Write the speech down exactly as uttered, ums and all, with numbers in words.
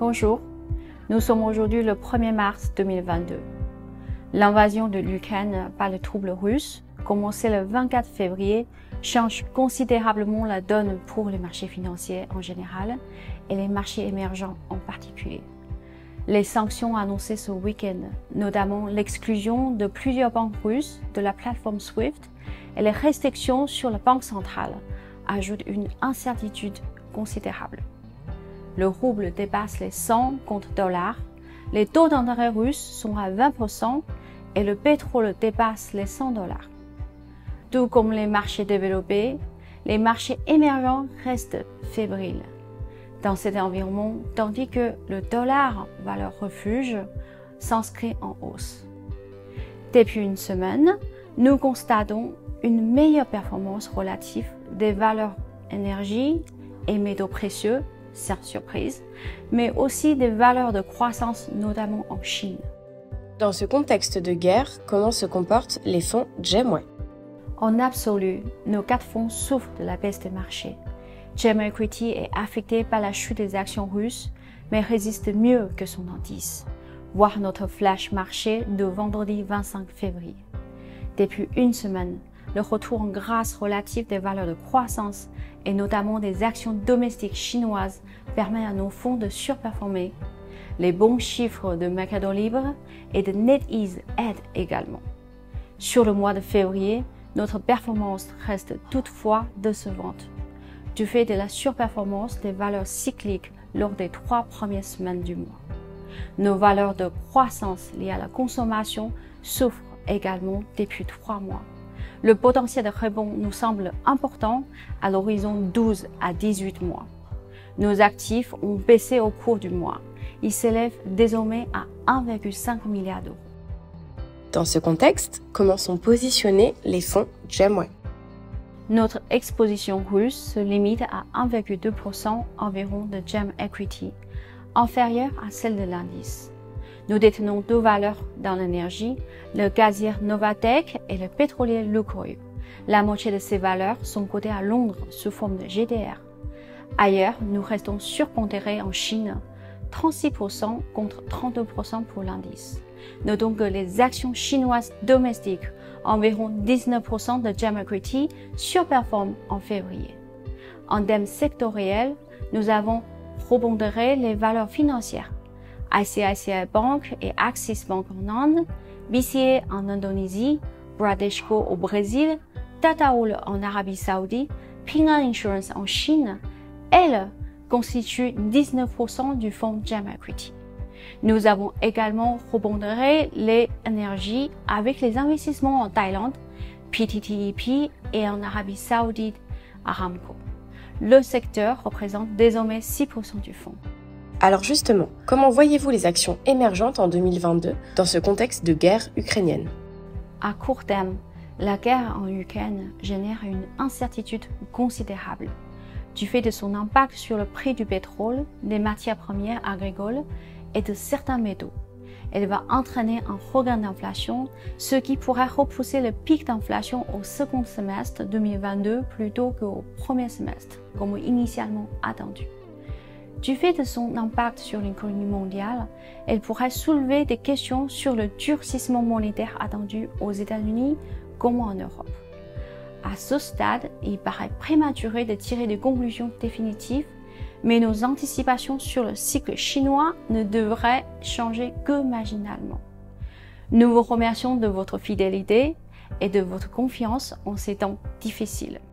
Bonjour, nous sommes aujourd'hui le premier mars deux mille vingt-deux. L'invasion de l'Ukraine par les troupes russes, commencée le vingt-quatre février, change considérablement la donne pour les marchés financiers en général et les marchés émergents en particulier. Les sanctions annoncées ce week-end, notamment l'exclusion de plusieurs banques russes de la plateforme SWIFT et les restrictions sur la banque centrale, ajoutent une incertitude considérable. Le rouble dépasse les cent contre dollars, les taux d'intérêt russes sont à vingt pour cent et le pétrole dépasse les cent dollars. Tout comme les marchés développés, les marchés émergents restent fébriles dans cet environnement, tandis que le dollar, valeur refuge, s'inscrit en hausse. Depuis une semaine, nous constatons une meilleure performance relative des valeurs énergie et métaux précieux, sans surprise, mais aussi des valeurs de croissance, notamment en Chine. Dans ce contexte de guerre, comment se comportent les fonds GEM-Way? En absolu, nos quatre fonds souffrent de la baisse des marchés. GEM Equity est affecté par la chute des actions russes, mais résiste mieux que son indice. Voir notre flash marché de vendredi vingt-cinq février. Depuis une semaine, le retour en grâce relatif des valeurs de croissance et notamment des actions domestiques chinoises permet à nos fonds de surperformer. Les bons chiffres de Mercado Libre et de NetEase aident également. Sur le mois de février, notre performance reste toutefois décevante, du fait de la surperformance des valeurs cycliques lors des trois premières semaines du mois. Nos valeurs de croissance liées à la consommation souffrent également depuis trois mois. Le potentiel de rebond nous semble important à l'horizon douze à dix-huit mois. Nos actifs ont baissé au cours du mois. Ils s'élèvent désormais à un virgule cinq milliard d'euros. Dans ce contexte, comment sont positionnés les fonds GEM-Way? Notre exposition russe se limite à un virgule deux pour cent environ de GEM Equity, inférieure à celle de l'indice. Nous détenons deux valeurs dans l'énergie, le gazier Novatek et le pétrolier Lukoil. La moitié de ces valeurs sont cotées à Londres sous forme de G D R. Ailleurs, nous restons surpondérés en Chine, trente-six pour cent contre trente-deux pour cent pour l'indice. Notons que les actions chinoises domestiques, environ dix-neuf pour cent de GEM Equity, surperforment en février. En termes sectoriels, nous avons repondéré les valeurs financières. I C I C I Bank et Axis Bank en Inde, B C A en Indonésie, Bradesco au Brésil, Tataoul en Arabie Saoudite, Ping An Insurance en Chine, elles constituent dix-neuf pour cent du fonds GEM Equity. Nous avons également repondéré les énergies avec les investissements en Thaïlande, P T T E P et en Arabie Saoudite, Aramco. Le secteur représente désormais six pour cent du fonds. Alors justement, comment voyez-vous les actions émergentes en deux mille vingt-deux dans ce contexte de guerre ukrainienne? À court terme, la guerre en Ukraine génère une incertitude considérable du fait de son impact sur le prix du pétrole, des matières premières agricoles et de certains métaux. Elle va entraîner un regain d'inflation, ce qui pourrait repousser le pic d'inflation au second semestre deux mille vingt-deux plutôt qu'au premier semestre, comme initialement attendu. Du fait de son impact sur l'économie mondiale, elle pourrait soulever des questions sur le durcissement monétaire attendu aux États-Unis comme en Europe. À ce stade, il paraît prématuré de tirer des conclusions définitives, mais nos anticipations sur le cycle chinois ne devraient changer que marginalement. Nous vous remercions de votre fidélité et de votre confiance en ces temps difficiles.